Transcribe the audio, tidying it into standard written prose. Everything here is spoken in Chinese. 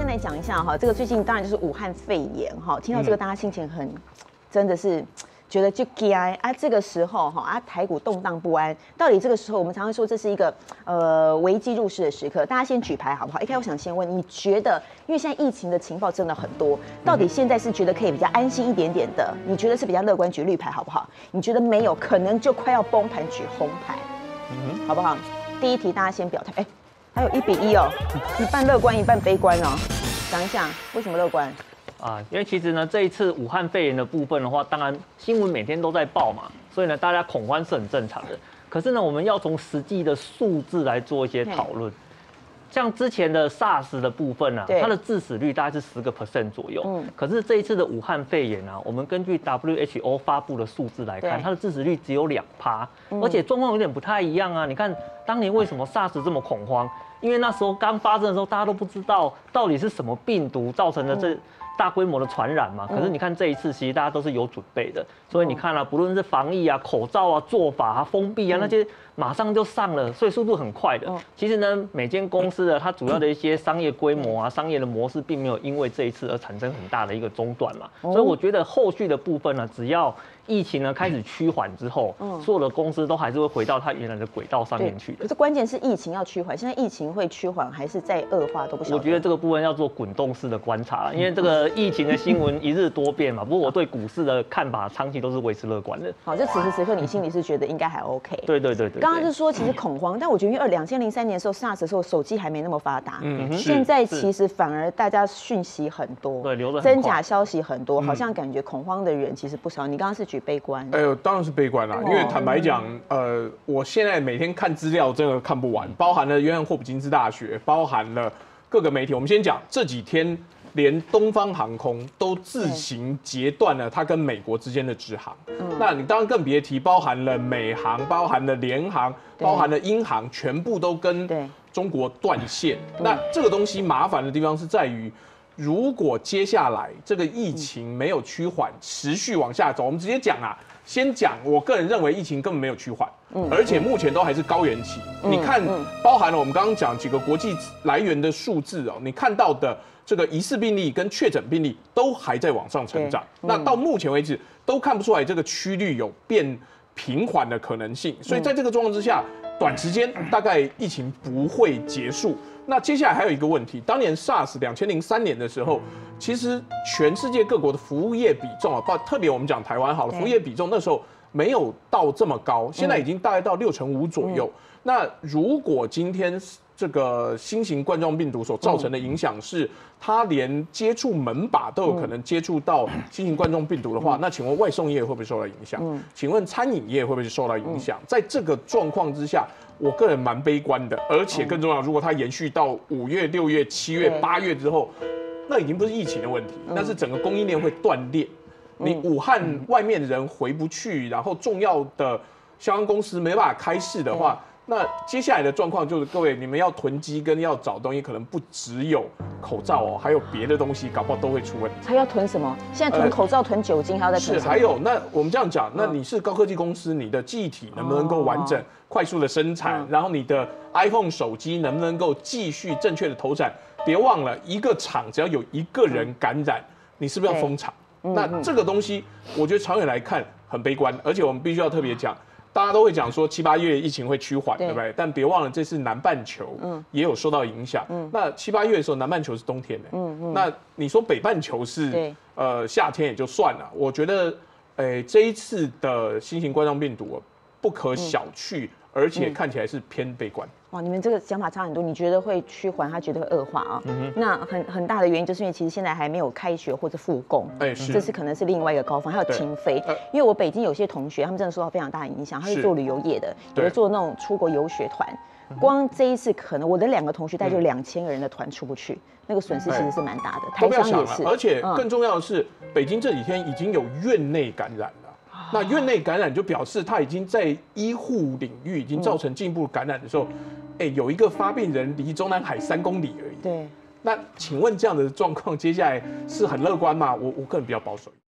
来讲一下哈，这个最近当然就是武汉肺炎哈，听到这个大家心情真的是觉得就惊啊！这个时候哈台股动荡不安，到底这个时候我们常常说这是一个危机入市的时刻，大家先举牌好不好？一开始我想先问，你觉得因为现在疫情的情报真的很多，到底现在是觉得可以比较安心一点点的？你觉得是比较乐观，举绿牌好不好？你觉得没有可能就快要崩盘，举红牌，好不好？第一题大家先表态，还有1:1哦，一半乐观一半悲观哦，讲一下为什么乐观？ 因为其实呢，这一次武汉肺炎的部分的话，当然新闻每天都在报嘛，所以呢，大家恐慌是很正常的。可是呢，我们要从实际的数字来做一些讨论。像之前的 SARS 的部分啊，它的致死率大概是10% 左右。可是这一次的武汉肺炎啊，我们根据 WHO 发布的数字来看，它的致死率只有2%，而且状况有点不太一样啊。你看当年为什么 SARS 这么恐慌？因为那时候刚发生的时候，大家都不知道到底是什么病毒造成的这大规模的传染嘛。可是你看这一次，其实大家都是有准备的，所以你看啊，不论是防疫啊、口罩啊、做法啊、封闭啊那些，马上就上了，所以速度很快的。其实呢，每间公司的它主要的一些商业规模啊、商业的模式，并没有因为这一次而产生很大的一个中断嘛。所以我觉得后续的部分呢，只要疫情呢开始趋缓之后，所有的公司都还是会回到它原来的轨道上面去的。 可是关键是疫情要趋缓，现在疫情会趋缓还是再恶化都不晓得。 我觉得这个部分要做滚动式的观察，因为这个疫情的新闻一日多变嘛。不过我对股市的看法长期都是维持乐观的。 好，就此时此刻你心里是觉得应该还 OK。 对。 刚刚是说其实恐慌，但我觉得因为2003年的时候 SARS 的时候手机还没那么发达，现在其实反而大家讯息很多， 对，流得很真假消息很多，好像感觉恐慌的人其实不少。你刚刚是举悲观？ 当然是悲观啦，因为坦白讲，我现在每天看资料真的看不完，包含了约翰霍普金斯大学，包含了各个媒体。我们先讲这几天，连东方航空都自行截断了它跟美国之间的直航。那你当然更别提，包含了美航、包含了联航、包含了英航，全部都跟中国断线。那这个东西麻烦的地方是在于，如果接下来这个疫情没有趋缓，持续往下走，我们直接讲啊。先讲，我个人认为疫情根本没有趋缓，而且目前都还是高原期。你看，包含了我们刚刚讲几个国际来源的数字哦，你看到的这个疑似病例跟确诊病例都还在往上成长。那到目前为止都看不出来这个趋率有变平缓的可能性，所以在这个状况之下，短时间大概疫情不会结束。那接下来还有一个问题，当年 SARS 2003年的时候，其实全世界各国的服务业比重啊，特别我们讲台湾好了，服务业比重那时候没有到这么高，现在已经大概到65%左右。那如果今天这个新型冠状病毒所造成的影响是，它连接触门把都有可能接触到新型冠状病毒的话，那请问外送业会不会受到影响？请问餐饮业会不会受到影响？在这个状况之下，我个人蛮悲观的，而且更重要，如果它延续到5月、6月、7月、8月之后，那已经不是疫情的问题，那是整个供应链会断裂。你武汉外面的人回不去，然后重要的相关公司没办法开市的话，那接下来的状况就是，各位你们要囤积跟要找东西，可能不只有口罩哦，还有别的东西，搞不好都会出问题。 还要囤什么？现在囤口罩、囤酒精，还要再囤什么？ 是，还有那我们这样讲，那你是高科技公司，你的记忆体能不能够完整、快速的生产？然后你的 iPhone 手机能不能够继续正确的投产？别忘了，一个厂只要有一个人感染，你是不是要封厂？那这个东西，我觉得长远来看很悲观，而且我们必须要特别讲。大家都会讲说7、8月疫情会趋缓，对不对？但别忘了这次南半球也有受到影响。那7、8月的时候，南半球是冬天的。那你说北半球是夏天也就算了。我觉得，这一次的新型冠状病毒不可小觑，而且看起来是偏悲观。 哇，你们这个想法差很多。你觉得会趋缓，他觉得会恶化啊？那很大的原因就是因为其实现在还没有开学或者复工，这是可能是另外一个高峰，还有停飞。因为我北京有些同学，他们真的受到非常大的影响，他是做旅游业的，有的做那种出国游学团。光这一次可能我的2个同学带就2000个人的团出不去，那个损失其实是蛮大的。台商也是， 而且更重要的是，北京这几天已经有院内感染了。那院内感染就表示它已经在医护领域已经造成进一步感染的时候，有一个发病人离中南海3公里而已。 对， 那请问这样的状况接下来是很乐观吗？我个人比较保守。